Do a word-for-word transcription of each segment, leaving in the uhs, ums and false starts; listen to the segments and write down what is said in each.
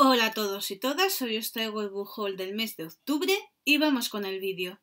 Hola a todos y todas, hoy os traigo el book haul del mes de octubre y vamos con el vídeo.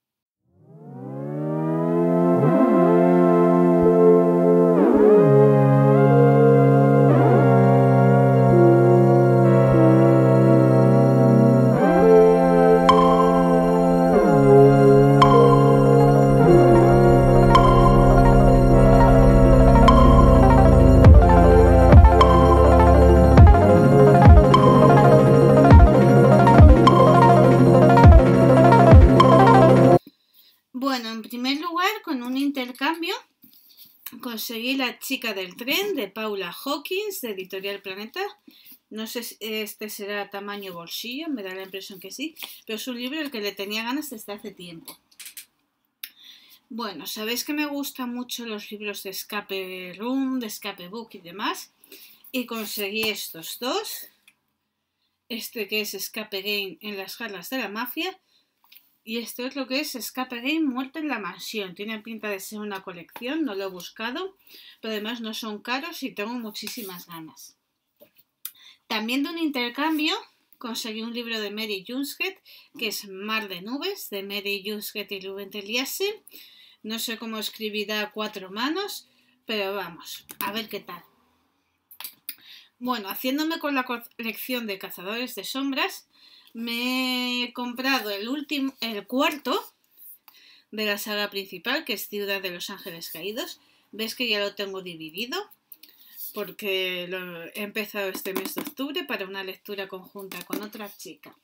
Bueno, en primer lugar, con un intercambio, conseguí La chica del tren de Paula Hawkins, de Editorial Planeta. No sé si este será tamaño bolsillo, me da la impresión que sí, pero es un libro al que le tenía ganas desde hace tiempo. Bueno, sabéis que me gustan mucho los libros de escape room, de escape book y demás, y conseguí estos dos. Este que es Escape Game en las garras de la mafia, y esto es lo que es Escape Game Muerte en la mansión. Tiene pinta de ser una colección, no lo he buscado, pero además no son caros y tengo muchísimas ganas. También de un intercambio conseguí un libro de Mary Junzget, que es Mar de nubes, de Mary Junzget y Ruben Teliasse. No sé cómo escribirá a cuatro manos, pero vamos, a ver qué tal. Bueno, haciéndome con la colección de Cazadores de Sombras, me he comprado el último, el cuarto de la saga principal, que es Ciudad de los Ángeles Caídos. Ves que ya lo tengo dividido, porque lo he empezado este mes de octubre para una lectura conjunta con otra chica.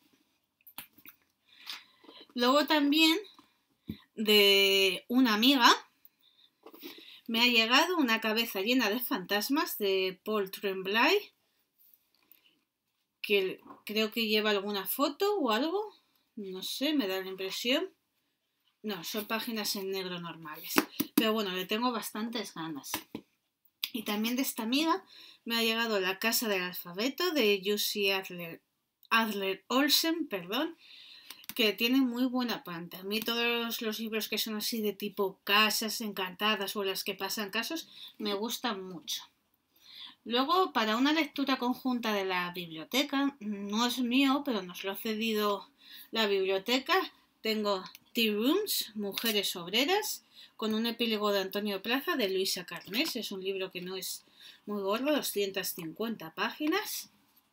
Luego también, de una amiga, me ha llegado Una cabeza llena de fantasmas, de Paul Tremblay, que creo que lleva alguna foto o algo, no sé, me da la impresión. No, son páginas en negro normales, pero bueno, le tengo bastantes ganas. Y también de esta amiga me ha llegado La casa del alfabeto, de Jussi Adler, Adler Olsen, perdón, que tiene muy buena planta. A mí todos los libros que son así de tipo casas encantadas o las que pasan casos me gustan mucho. Luego, para una lectura conjunta de la biblioteca, no es mío, pero nos lo ha cedido la biblioteca, tengo Tea Rooms, Mujeres Obreras, con un epílogo de Antonio Plaza, de Luisa Carnés. Es un libro que no es muy gordo, doscientas cincuenta páginas.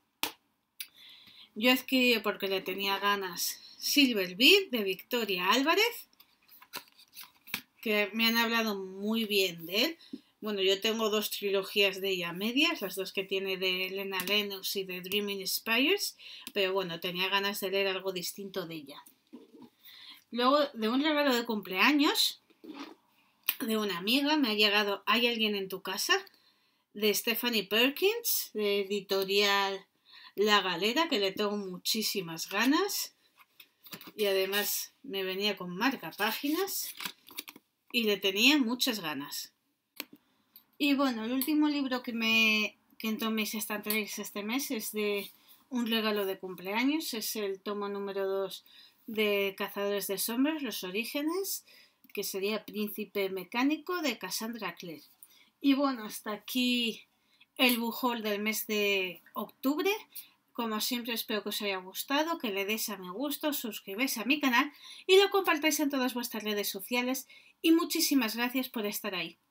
Yo adquirí, porque le tenía ganas, Silver Beard, de Victoria Álvarez, que me han hablado muy bien de él. Bueno, yo tengo dos trilogías de ella medias, las dos que tiene de Elena Lennox y de Dreaming Spires, pero bueno, tenía ganas de leer algo distinto de ella. Luego, de un regalo de cumpleaños de una amiga, me ha llegado Hay alguien en tu casa, de Stephanie Perkins, de Editorial La Galera, que le tengo muchísimas ganas, y además me venía con marcapáginas y le tenía muchas ganas. Y bueno, el último libro que me que entró en mis estanterías este mes es de un regalo de cumpleaños, es el tomo número dos de Cazadores de Sombras, Los Orígenes, que sería Príncipe Mecánico, de Cassandra Clare. Y bueno, hasta aquí el book haul del mes de octubre. Como siempre, espero que os haya gustado, que le deis a me gusta, os suscribáis a mi canal y lo compartáis en todas vuestras redes sociales. Y muchísimas gracias por estar ahí.